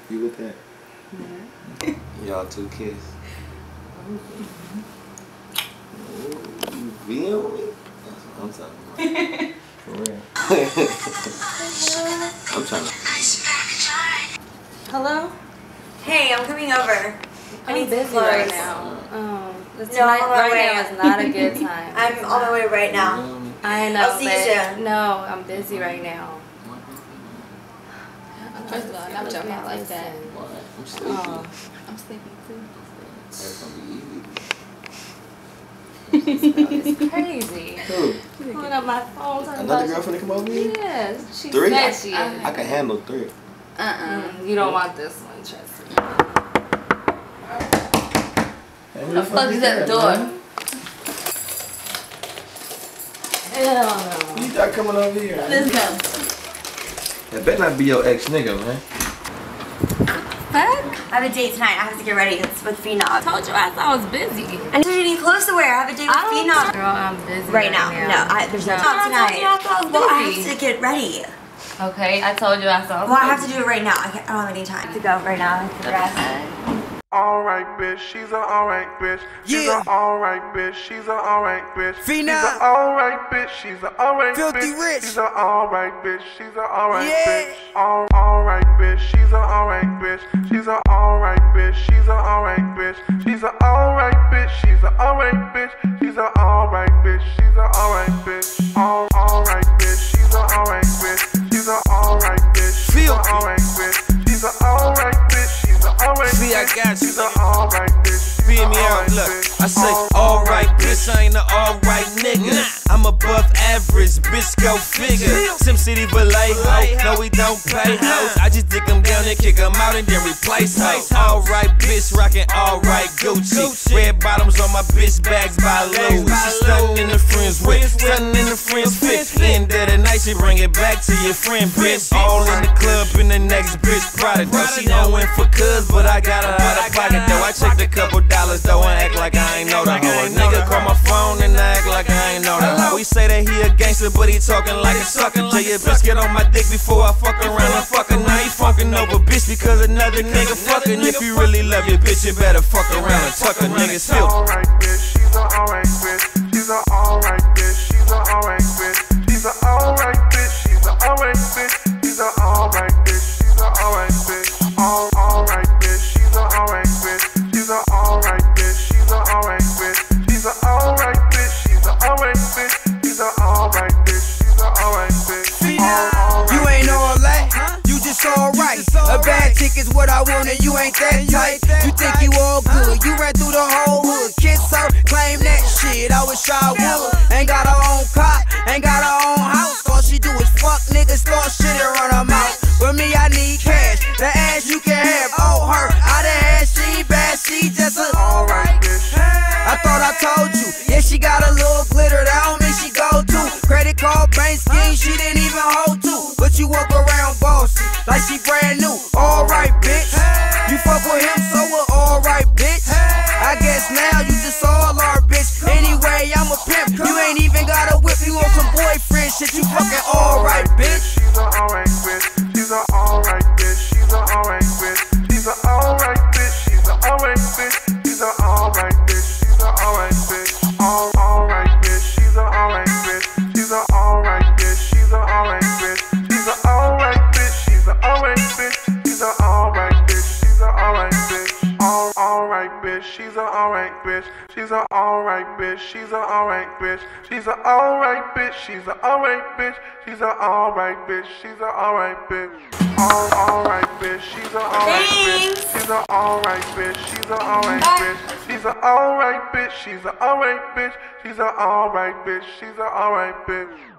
You with that? Y'all two kiss. You being with me? That's what I'm talking about. For real. I'm trying to. Hello? Hey, I'm coming over. I'm busy right now. Right now is not a good time. I'm on my way right now. I know. I'll see you soon. No, I'm busy right now. First of all, not joking out like that. I'm sleepy. I'm sleepy too. That's gonna be easy. It's crazy. Who? Pulling up my phone. Another girl finna come over here? Yes. She 3? said she is. I can handle 3. You don't want this one, trust me. Hey, The fuck is that door? Hell no. You got coming over here. Let's go. That better not be your ex nigga, man. Fuck? I have a date tonight. I have to get ready. It's with Phenom. I told you I was busy. I need any clothes to wear. I have a date with Phenom. Girl, I'm busy Right now. No, there's no time tonight. Well, I have to get ready. Okay, I told you I was busy. Well, I have to do it right now. I don't have any time to go right now. I have to rest. Alright bitch, she's a alright bitch. She's a alright bitch, she's a alright bitch. Phenom. She's a alright bitch, she's a alright bitch. Philthy Rich. She's a alright bitch, she's a alright bitch. Alright bitch, she's a alright bitch. She's a alright bitch, she's a alright bitch. She's a alright bitch, she's a alright bitch. She's a alright bitch, she's a alright bitch. Alright bitch, she's a alright bitch. She's a alright bitch, she's a alright bitch. She's a alright bitch, she's a alright bitch. See, I got you. She's a alright bitch. Feel me out, look. I say, alright, bitch, I ain't an alright nigga. I'm above average, bitch, go figure. Sim City Valet, ho. No, we don't pay hoes. I just dig them down and kick them out and then replace hoes. Alright, bitch, rockin' alright Gucci. Red bottoms on my bitch, bags by Louis. She stuntin' in the friends with, stuntin' in the friends fit. End of the night, she bring it back to your friend, bitch. All in the club, in the next bitch, Prada though. She owin' for cuz, but I got her out of pocket though. I checked a couple dollars though and act like I ain't know the hoe. A nigga call my phone and I act like I ain't know the hoe. We say that he a gangster, but he talking like a sucker. Tell your bitch get on my dick before I fuck around and fuck her. Now he funkin' over bitch because another nigga fuckin'. If you really love your bitch, you better fuck around and tuck her. Niggas filthy. Alright bitch, she's a alright bitch. She's a alright bitch. She's a alright bitch. She's a alright bitch. She's a alright bitch. She's a alright bitch. She's a alright bitch. Alright bitch. She's a alright bitch. She's a alright bitch. She's a alright bitch. She's a alright bitch. She's a alright bitch. She's a alright bitch. She's a alright bitch. You ain't all that, you just alright. A bad chick is what I want and you ain't that tight. You think you all good, you ran through the whole hood. Kiss her, claim that shit, I wish I would. Ain't got her own car, ain't got her own house. All she do is fuck niggas, start shit and run her mouth. But me, I need cash, the ass you can have. Oh, her, I done had, she bad, she just a alright bitch. I thought I told you, yeah, she got a little glitter, that don't mean she go to. Credit card, bank scheme, she didn't even hold to. But you walk around bossy, like she brand new. Alright, bitch. You fuck with him, so we're alright, bitch. I guess now you just all our bitch. Anyway, I'm a pimp. You ain't even got a whip, you on some boyfriend shit. You fucking alright, bitch. She's a alright bitch. She's a alright bitch. She's a alright bitch. She's a alright bitch. She's a alright bitch. She's a alright bitch. She's a alright bitch. Alright bitch. She's a alright bitch. She's a alright bitch. She's a alright bitch. She's a alright bitch. She's a alright bitch. She's a alright bitch. She's a alright bitch. Alright bitch. She's a alright bitch. She's a alright bitch. She's a alright bitch. She's a alright bitch. She's a alright bitch. She's a alright bitch. She's a alright bitch. Alright bitch. She's a alright bitch. She's a alright bitch. She's a alright bitch. She's a alright bitch. She's a alright bitch. She's a alright bitch. She's a alright bitch.